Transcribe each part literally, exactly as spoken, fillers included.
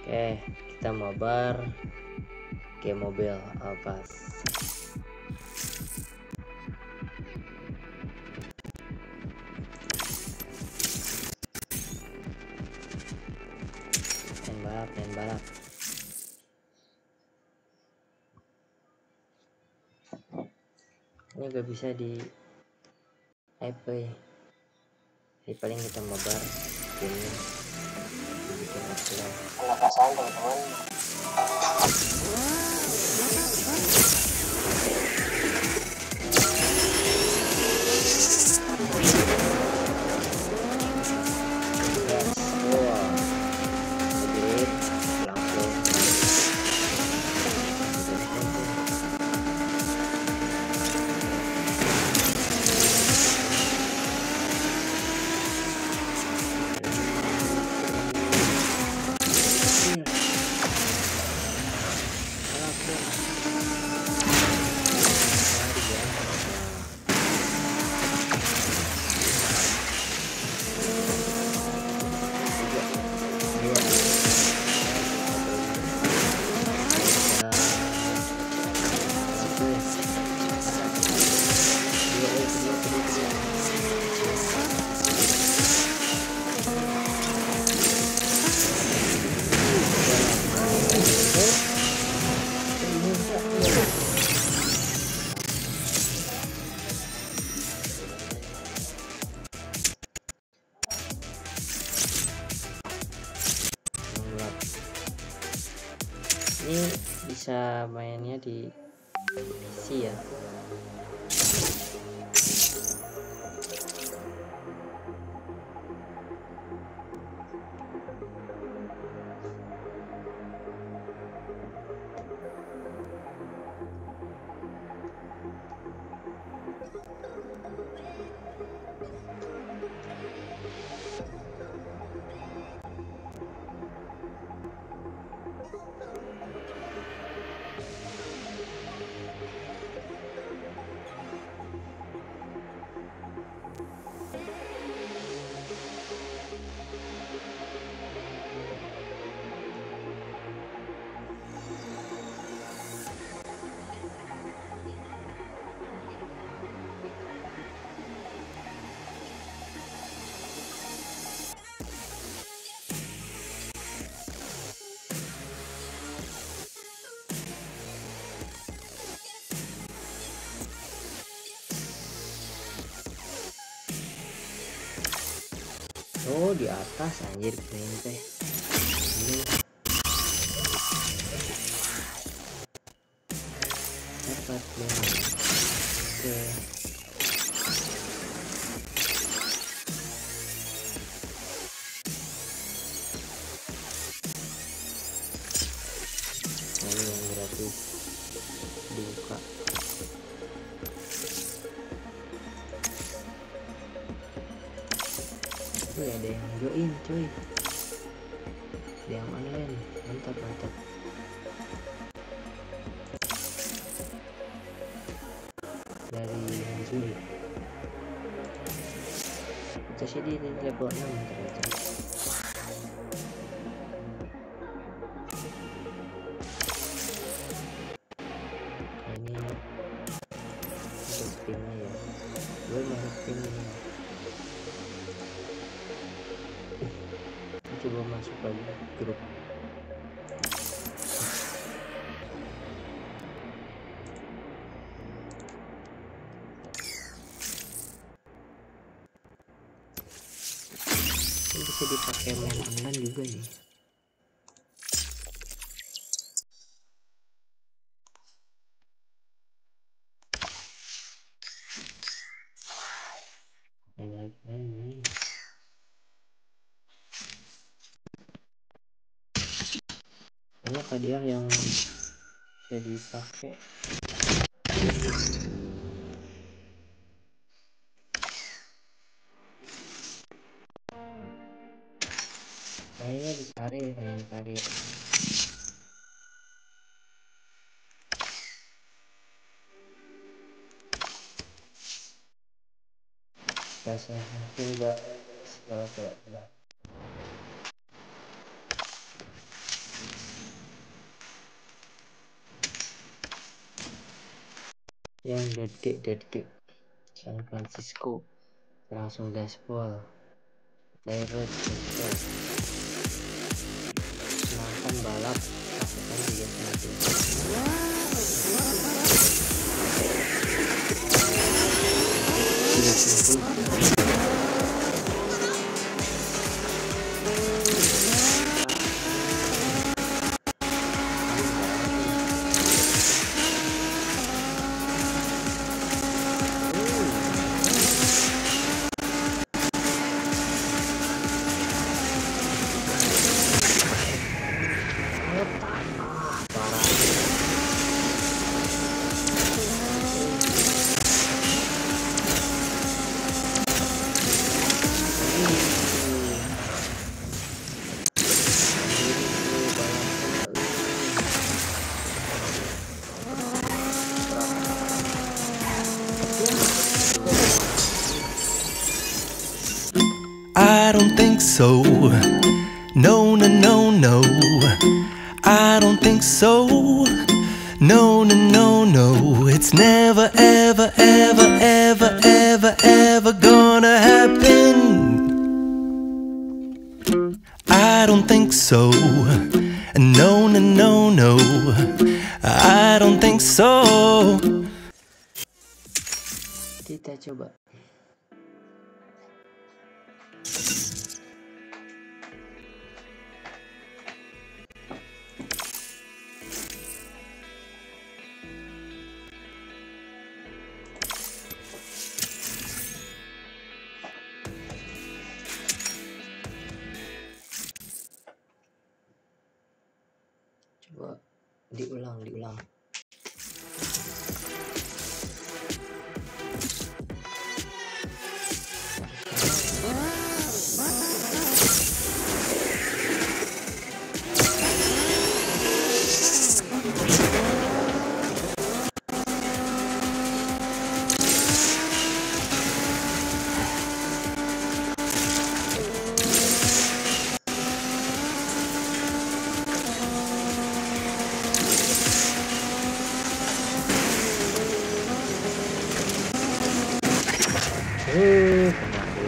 Oke, kita mabar game mobil Alphas. Main balap, main balap. Ini gak bisa di iPlay. Jadi paling kita mabar gamenya bikin offline. Nggak salah teman-teman. Ini bisa mainnya di P C ya. Oh, di atas anjir keren teh. Ini dapat nih. Oke. Ini yang gratis dibuka. Wih, ada yang join cuy, ada yang online, mantap mantap. Dari Zul kita sih di level enam ternyata. Ini untuk timnya ya, gue masuk tim ini. Coba masuk lagi grup. Ini bisa dipakai main online juga nih. Main lagi. Banyak hadiah yang bisa dipakai. Kayaknya dicari, dicari. Biasa enggak segala segala. yang dead kick dead kick San Francisco langsung gaspol Tyrod Joshua menangkan balap pasukan tiga satu. I don't think so. No, no, no, no. I don't think so. No, no, no, no. It's never, ever, ever, ever, ever, ever gonna happen. I don't think so. No, no, no, no. I don't think so. Kita coba. Coba diulang, diulang. Uh,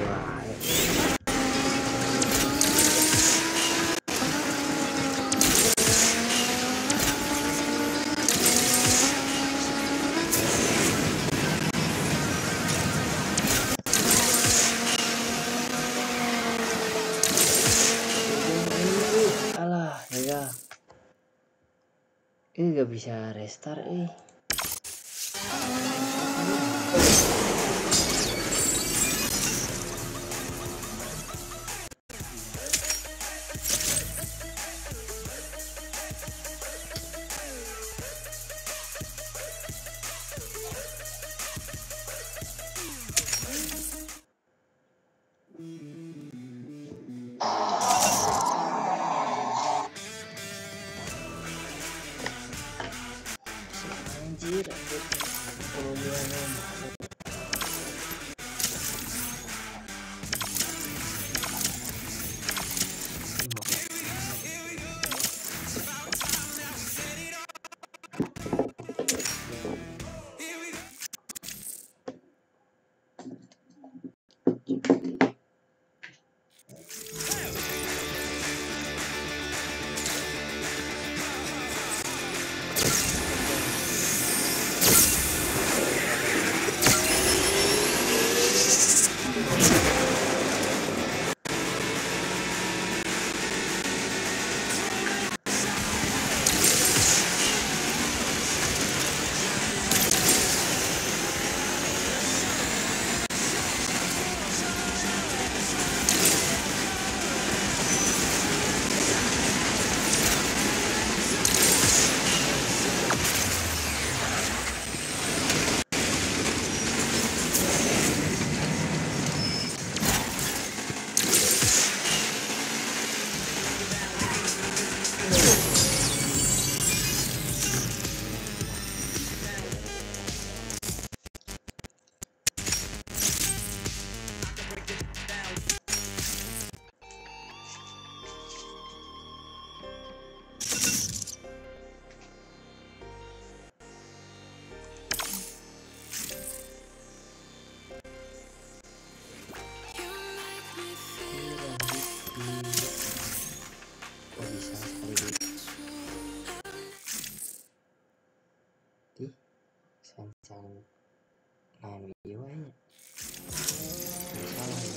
alah, ya. Ini gak bisa restart, eh. kok bisa sekali di di sancang main video aja salah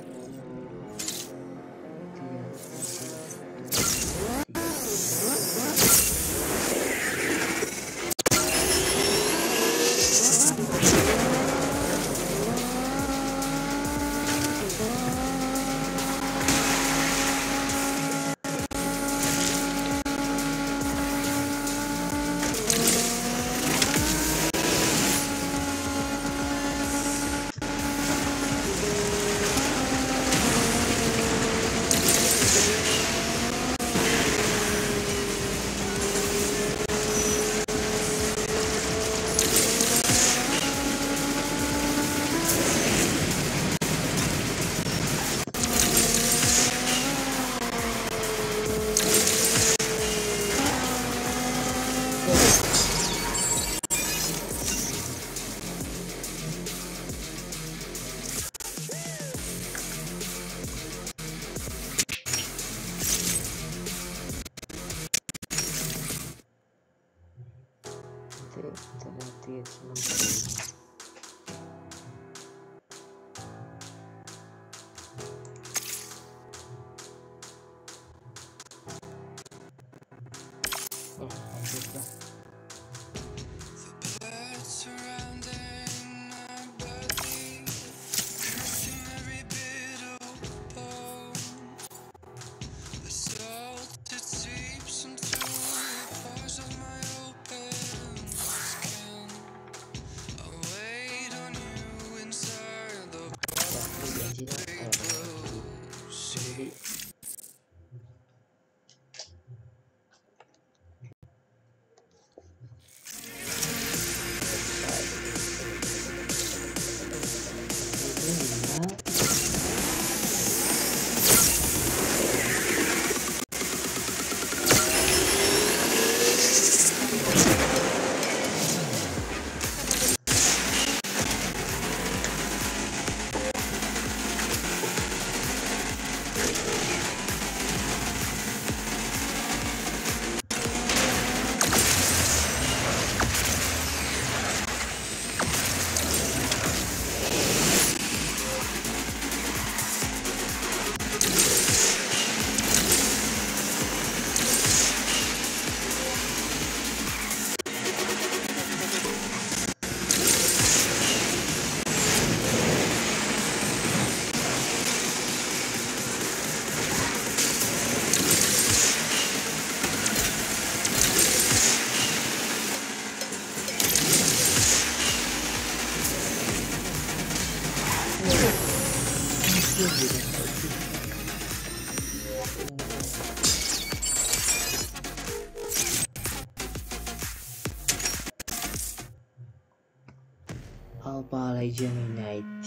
internet oh lanjut lah. Alpha Legend United